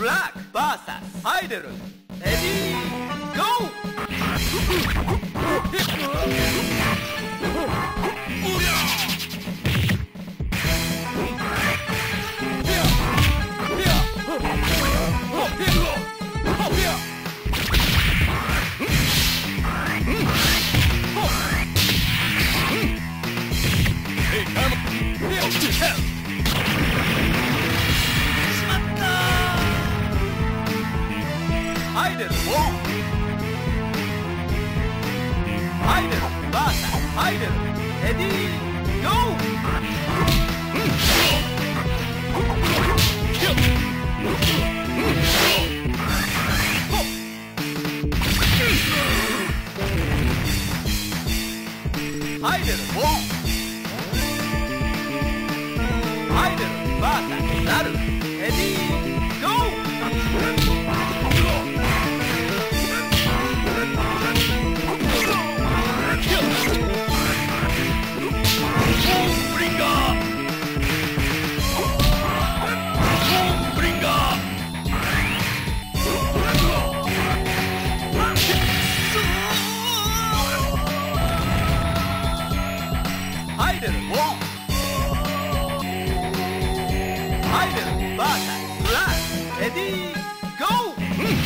ブラック VS ハイデル。レディーゴハイデル、ハイデル、バーサ、ハイデル、レディー、ゴー。ハイデル、ハイデル、バーサ、なる、レディー、ゴー。ハイデル、ハイデル、バーサ、ブラック、レディー、ゴー。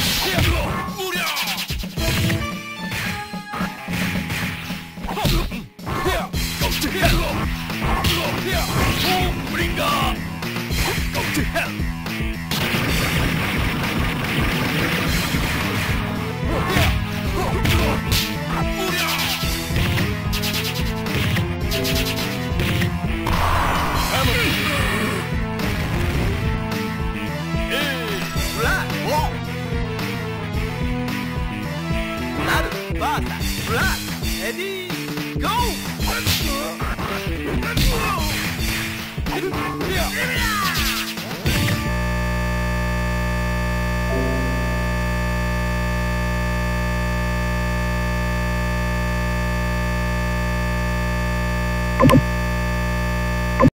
ブリンガー Go to hell! Black, ready, go!